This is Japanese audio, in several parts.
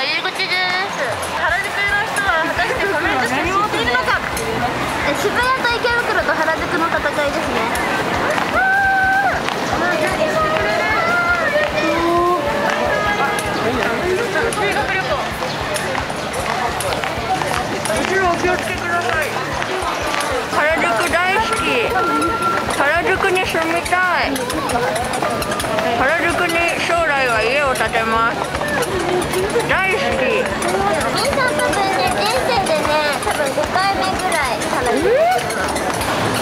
入り口です。原宿の人は果たしてコメントして知っているのか。渋谷と池袋と原宿の戦いですね。修学旅行。後ろお気をつけください。原宿大好き。原宿に住みたい。原宿に将来は家を建てます。大好き。みんな多分ね、人生でね、多分5回目ぐらい原宿に来ます。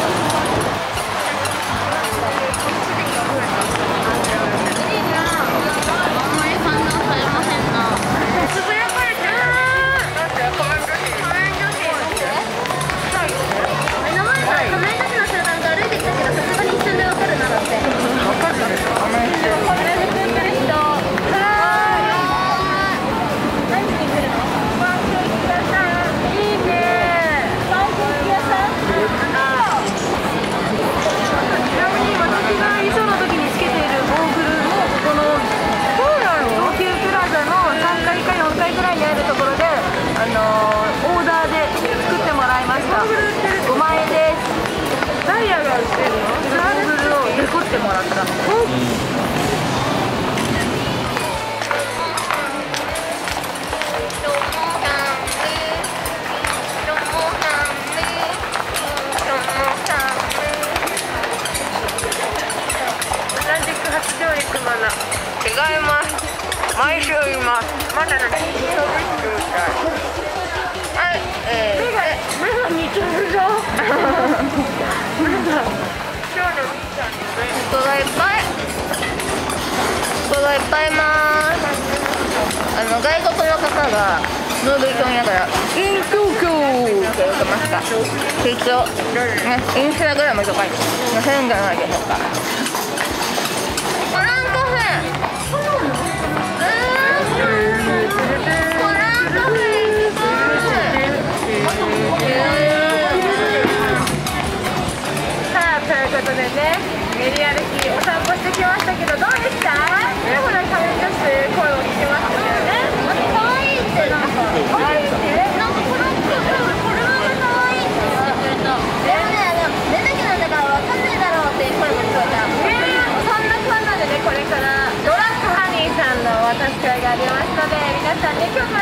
違います。毎週います。まだね、はい、目が似てるぞ。人がいっぱい。人がいっぱいいます。外国の方がノーベル賞見ながら「イン東京」って言ってました。一応ね、インスタグラムとかに変じゃないでしょうか。練り歩きお散歩してきましたけど、どうでした？でもね、仮面女子という声を聞きましたよね。可愛いって、なんか可愛いって、なんかこれが可愛いって言ってくれた。でもね、出てきたんだから分かんないだろうっていう声も聞こえた。そんなこんなでね、これからドラッグハニーさんの渡し会がありますので、皆さんね、今日